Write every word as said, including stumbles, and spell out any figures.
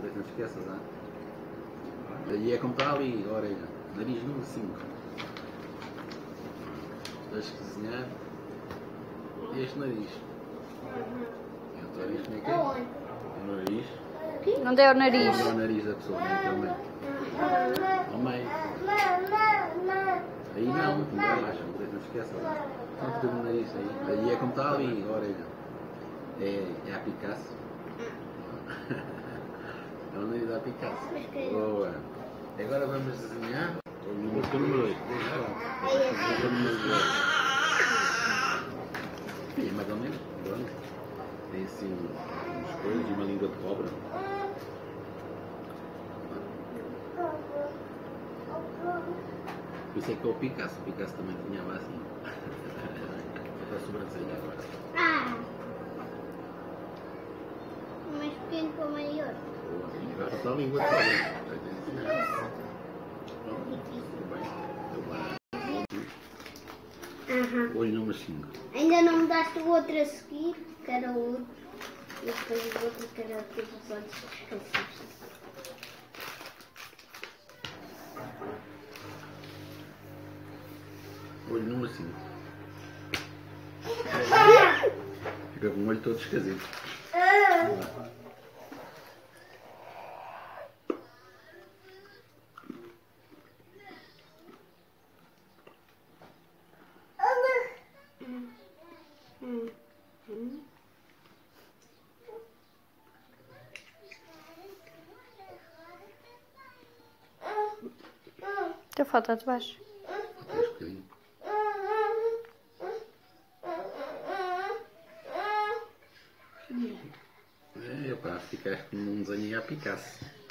Não esqueças, ah? E é como está ali, a orelha. Nariz número cinco. Tens que desenhar este nariz. E o teu nariz como é que é? O nariz. Onde é o nariz? Onde é o nariz da pessoa? Nem pelo meio. Ao meio. Aí não, não relaxa, não esqueças. Não te o nariz aí. Aí é como está ali, a orelha. É, é a Picasso. É o nariz da Picasso. Boa. Agora vamos desenhar o número oito. O número oito. É mais ou menos. Tem assim uns coisas e uma língua de cobra. Por isso é que é o Picasso. O Picasso também tinha assim. Está a sobrancelha agora. Ah! Mais pequeno para o maior. E agora está a língua de cobra. Uhum. Olho número cinco. Ainda não me daste o outro a seguir, que era o outro. E depois o outro que era tipo os olhos esquecidos. Olho número cinco. Fica com o olho todo esquisito. Teu falta de baixo. Um bocadinho. É, pá, ficaste como um desenho a Picasso.